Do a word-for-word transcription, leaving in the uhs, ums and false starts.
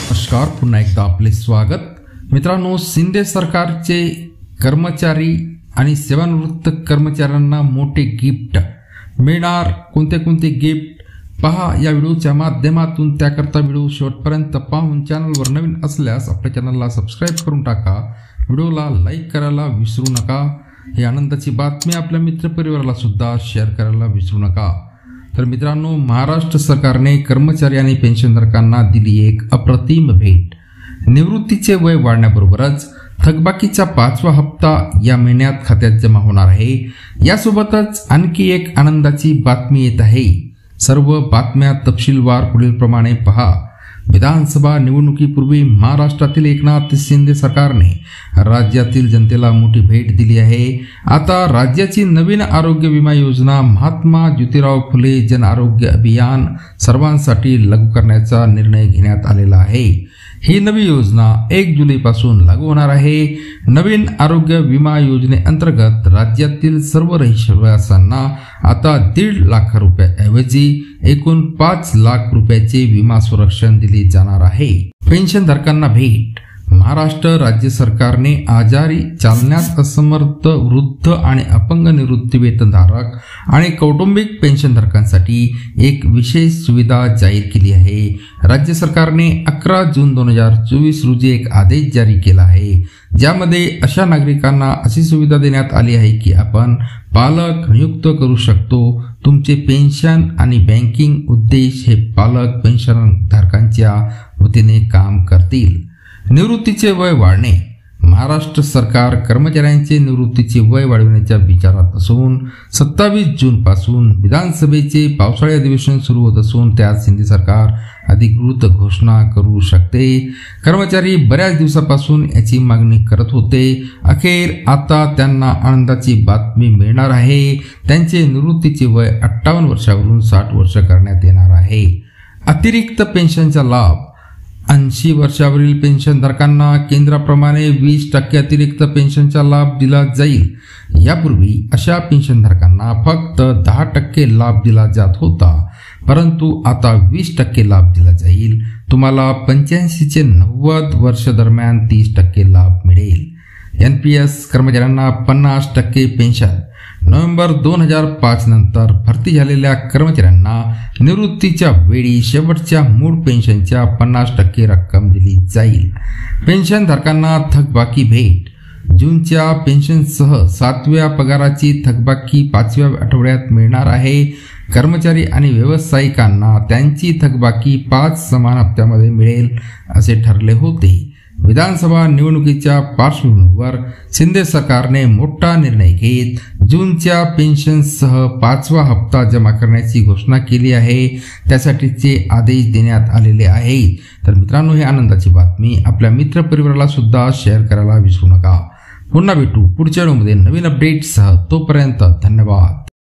नमस्कार, पुन्हा एकदा आपले स्वागत. मित्रांनो, शिंदे सरकारचे कर्मचारी आणि सेवानिवृत्त कर्मचाऱ्यांना मोठे गिफ्ट मिळणार. कोणते कोणते गिफ्ट पहा या व्हिडिओच्या माध्यमातून. त्याकरता व्हिडिओ शेवटपर्यंत पाहून चॅनलवर नवीन असल्यास आपल्या चॅनलला सबस्क्राईब करून टाका. व्हिडिओला लाईक करायला विसरू नका. ही आनंदाची बातमी आपल्या मित्रपरिवाराला सुद्धा शेअर करायला विसरू नका. तर मित्रांनो, महाराष्ट्र सरकारने कर्मचारी आणि पेन्शनधारकांना दिली एक अप्रतिम भेट. निवृत्तीचे वय वाढण्याबरोबरच थकबाकीचा पाचवा हप्ता या महिन्यात खात्यात जमा होणार आहे. यासोबतच आणखी एक आनंदाची बातमी येत आहे. सर्व बातम्या तपशीलवार पुढील प्रमाणे पहा. विधानसभा निवडणुकीपूर्वी महाराष्ट्रातील एकनाथ शिंदे सरकारने राज्यातील जनतेला मोठी भेट दिली आहे. आता राज्याची नवीन आरोग्य विमा योजना महात्मा ज्योतिराव फुले जन आरोग्य अभियान सर्वांसाठी लागू करण्याचा निर्णय घेण्यात आलेला आहे. ही नवी योजना एक जुलैपासून लागू होणार आहे. नवीन आरोग्य विमा योजनेअंतर्गत राज्यातील सर्व रहिवाशांना आता दीड लाख रुपयाऐवजी एकूण पाच लाख रुपयाचे विमा संरक्षण दिले जाणार आहे. पेन्शनधारकांना भेट. महाराष्ट्र राज्य सरकारने आजारी, चालण्यास असमर्थ, वृद्ध आणि अपंग निवृत्तीवेतनधारक आणि कौटुंबिक पेन्शनधारकांसाठी एक विशेष सुविधा जाहीर केली आहे. राज्य सरकारने अकरा जून दोन हजार चोवीस रोजी एक आदेश जारी केला आहे, ज्यामध्ये अशा नागरिकांना अशी सुविधा देण्यात आली आहे की आपण पालक नियुक्त करू शकतो. तुमचे पेन्शन आणि बँकिंग उद्देश हे पालक पेन्शनधारकांच्या वतीने काम करतील. निवृत्तीचे वय वाढणे. महाराष्ट्र सरकार कर्मचाऱ्यांचे निवृत्तीचे वय वाढवण्याच्या विचारात असून सत्तावीस जून पासून विधानसभेचे पावसाळी अधिवेशन सुरू होत असून त्यात शिंदे सरकार अधिकृत घोषणा करू शकते. कर्मचारी बऱ्याच दिवसापासून याची मागणी करत होते. अखेर आता त्यांना आनंदाची बातमी मिळणार आहे. त्यांचे निवृत्तीचे वय अठ्ठावन्न वर्षावरून साठ वर्ष करण्यात येणार आहे. अतिरिक्त पेन्शनचा लाभ. ऐंशी वर्षावरील पेन्शनधारकांना केंद्राप्रमाणे वीस टक्के अतिरिक्त पेन्शनचा लाभ दिला जाईल. यापूर्वी अशा पेन्शनधारकांना फक्त दहा टक्के लाभ दिला जात होता, परंतु आता वीस टक्के लाभ दिला जाईल. तुम्हाला पंच्याऐंशी चे नव्वद वर्ष दरम्यान तीस टक्के लाभ मिळेल. एन पी एस कर्मचाऱ्यांना पन्नास टक्के पेन्शन. नोव्हेंबर दोन हजार पाच नंतर भरती झालेल्या कर्मचाऱ्यांना निवृत्तीच्या वेळी शेवटच्या मूळ पेन्शनच्या पन्नास टक्के रक्कम दिली जाईल. पेन्शनधारकांना थकबाकी भेट. जूनच्या पेन्शनसह सातव्या पगाराची थकबाकी पाचव्या आठवड्यात मिळणार आहे. कर्मचारी आणि व्यावसायिकांना त्यांची थकबाकी पाच समान हप्त्यामध्ये मिळेल असे ठरले होते. विधानसभा निवडणुकीच्या पार्श्वभूमीवर शिंदे सरकारने मोठा निर्णय घेत जूनच्या पेन्शनसह पाचवा हप्ता जमा करण्याची घोषणा केली आहे. त्यासाठीचे आदेश देण्यात आलेले आहेत. तर मित्रांनो, ही आनंदाची बातमी आपल्या मित्रपरिवाराला सुद्धा शेअर करायला विसरू नका. पुन्हा भेटू पुढच्या व्हिडिओमध्ये नवीन अपडेट्ससह. तोपर्यंत धन्यवाद.